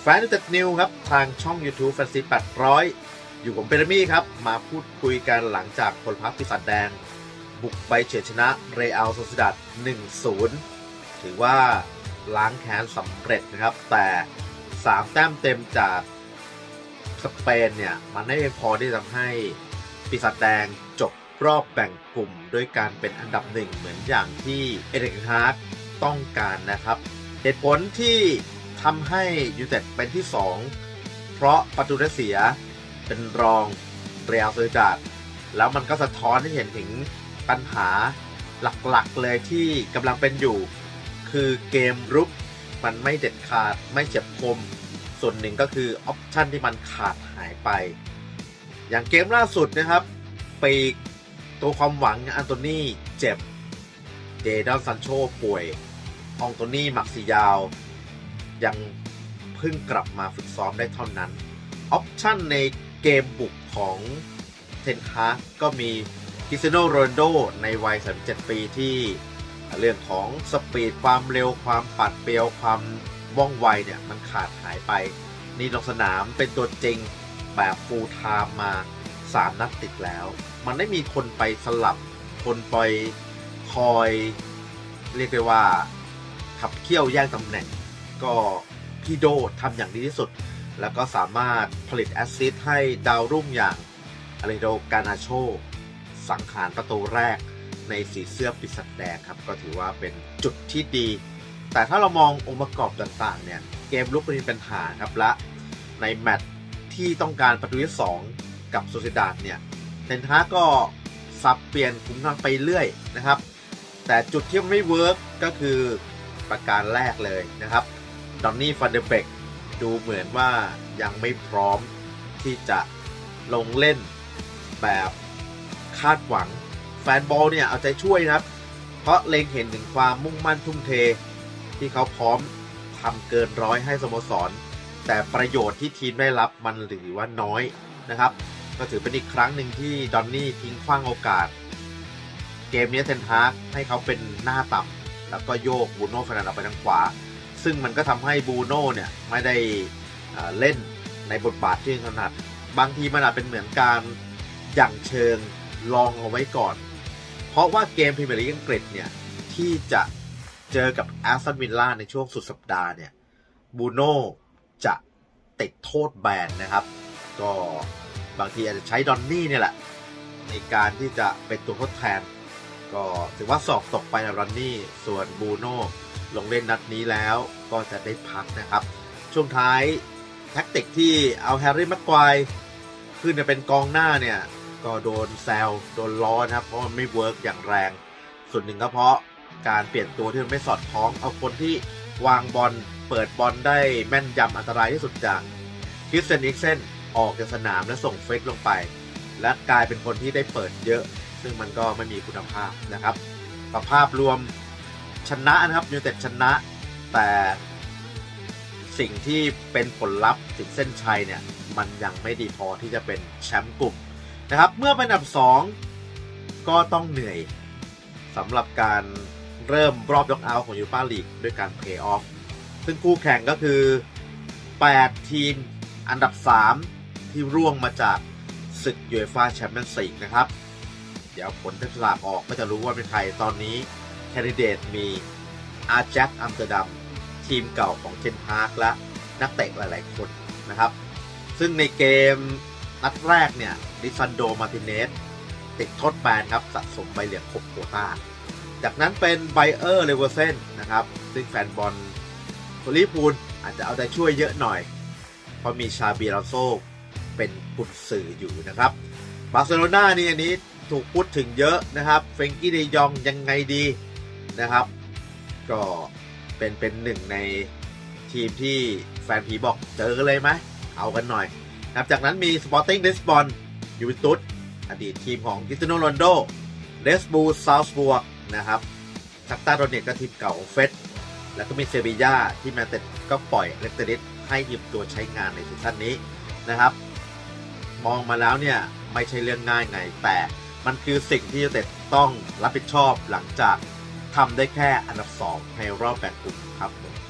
นด์เต็ดนิวครับทางช่อง YouTube แฟนซี800อยู่ผมเปรมี่ครับมาพูดคุยกันหลังจากพลพรรคปีศาจแดงบุกไปเฉือนชนะเรอัลโซซิดัด 1-0 ถือว่าล้างแค้นสำเร็จนะครับแต่3แต้มเต็มจากสเปนเนี่ยมันไม่พอที่จะทำให้ปีศาจแดงจบรอบแบ่งกลุ่มด้วยการเป็นอันดับ1เหมือนอย่างที่เอริก เทน ฮากต้องการนะครับเหตุผลที่ทำให้ยูไนเต็ดเป็นที่2เพราะประตูได้เสียเป็นรองเรอัลโซซิดัดแล้วมันก็สะท้อนให้เห็นถึงปัญหาหลักๆเลยที่กำลังเป็นอยู่คือเกมรุกมันไม่เด็ดขาดไม่เฉียบคมส่วนหนึ่งก็คือออปชั่นที่มันขาดหายไปอย่างเกมล่าสุดนะครับปีกตัวความหวังอันโตนี่เจ็บเจดอนซันโชป่วยอองโตนี่มักซิยาวยังเพิ่งกลับมาฝึกซ้อมได้เท่านั้นออปชั่นในเกมบุกของเทนฮากก็มีคริสเตียโน โรนัลโดในวัย37 ปีที่เรื่องของสปีดความเร็วความปัดเปรียวความว่องไวเนี่ยมันขาดหายไปนี่ลงสนามเป็นตัวจริงแบบฟูลไทม์มา3 นัดติดแล้วมันไม่มีคนไปสลับคนไปคอยเรียกได้ว่าขับเคี่ยวแย่งตำแหน่งก็พี่โดทำอย่างดีที่สุดแล้วก็สามารถผลิตแอสซิสต์ให้ดาวรุ่งอย่างอเลโด กานาโชสังหารประตูแรกในสีเสื้อปีศาจแดงครับก็ถือว่าเป็นจุดที่ดีแต่ถ้าเรามององค์ประกอบต่างๆเนี่ยเกมลุกเป็นปัญหาครับและในแมตช์ที่ต้องการประตูที่2กับโซซิดาดเนี่ยเทนฮากก็สับเปลี่ยนคุมทางไปเรื่อยนะครับแต่จุดที่ไม่เวิร์กก็คือประการแรกเลยนะครับดอนนี่ ฟันเดอร์เบกดูเหมือนว่ายังไม่พร้อมที่จะลงเล่นแบบคาดหวังแฟนบอลเนี่ยเอาใจช่วยนะครับเพราะเล็งเห็นถึงความมุ่งมั่นทุ่มเทที่เขาพร้อมทำเกินร้อยให้สโมสรแต่ประโยชน์ที่ทีมได้รับมันหรือว่าน้อยนะครับก็ถือเป็นอีกครั้งหนึ่งที่ดอนนี่ทิ้งขว้างโอกาสเกมนี้เทนฮากให้เขาเป็นหน้าต่ำแล้วก็โยกบูโน่ เฟอร์นันเดสออกไปทางขวาซึ่งมันก็ทำให้บูโน่เนี่ยไม่ได้เล่นในบทบาทที่ถนัดบางทีมันอาจเป็นเหมือนการหยั่งเชิงลองเอาไว้ก่อนเพราะว่าเกมพรีเมียร์ลีกอังกฤษเนี่ยที่จะเจอกับแอสตันวิลล่าในช่วงสุดสัปดาห์เนี่ยบูโน่จะติดโทษแบนนะครับก็บางทีอาจจะใช้ดอนนี่เนี่ยแหละในการที่จะเป็นตัวทดแทนก็ถือว่าสอบตกไปนะดอนนี่ส่วนบูโน่ลงเล่นนัดนี้แล้วก็จะได้พักนะครับช่วงท้ายแท็กติกที่เอาแฮร์รี่ แม็กไกวร์ขึ้นมาเป็นกองหน้าเนี่ยก็โดนแซวโดนล้อนะครับเพราะมันไม่เวิร์กอย่างแรงส่วนหนึ่งก็เพราะการเปลี่ยนตัวที่มันไม่สอดคล้องเอาคนที่วางบอลเปิดบอลได้แม่นยำอันตรายที่สุดจากคริสเตียน อิกเซนออกจากสนามและส่งเฟกลงไปและกลายเป็นคนที่ได้เปิดเยอะซึ่งมันก็ไม่มีคุณภาพนะครับภาพรวมชนะนะครับยูไนเต็ดชนะแต่สิ่งที่เป็นผลลัพธ์ถึงเส้นชัยเนี่ยมันยังไม่ดีพอที่จะเป็นแชมป์กลุ่มนะครับเมื่อเป็นอันดับ2ก็ต้องเหนื่อยสำหรับการเริ่มรอบน็อกเอาท์ของยูโรปาลีกด้วยการเพลย์ออฟซึ่งคู่แข่งก็คือ8ทีมอันดับ3ที่ร่วงมาจากศึกยูเอฟ่าแชมเปี้ยนส์ลีกนะครับเดี๋ยวผลสลากออกก็จะรู้ว่าเป็นใครตอนนี้แคนดิเดตมีอาแจ็ค อัมสเตอร์ดัมทีมเก่าของเทนฮากและนักเตะหลายๆคนนะครับซึ่งในเกมนัดแรกเนี่ยลิซันโด มาร์ติเนสติดโทษแบนครับสะสมใบเหลืองครบโควต้าจากนั้นเป็นไบเออร์ เลเวอร์เซนนะครับซึ่งแฟนบอลลิเวอร์พูลอาจจะเอาใจช่วยเยอะหน่อยเพราะมีชาบี อลอนโซเป็นกุนซืออยู่นะครับบาร์เซโลนานี่อันนี้ถูกพูดถึงเยอะนะครับเฟรงกี้ เดยองยังไงดีนะครับก็เป็นหนึ่งในทีมที่แฟนผีบอกเจอกันเลยไหมเอากันหน่อยนะครับจากนั้นมีสปอร์ติ้ง ลิสบอน ยูเวนตุสอดีตทีมของคริสเตียโน โรนัลโดเรดบูล ซาลซบวร์กนะครับชักตาโดเนตก็ทีมเก่าของเฟสแล้วก็มีเซบีย่าที่แมนเชสเตอร์ก็ปล่อยเลสเตอริสให้ยืมตัวใช้งานในซีซั่นนี้นะครับมองมาแล้วเนี่ยไม่ใช่เรื่องง่ายไงแต่มันคือสิ่งที่ยูไนเต็ดต้องรับผิดชอบหลังจากทำได้แค่อันดับ2ในรอบแบ่งกลุ่มครับ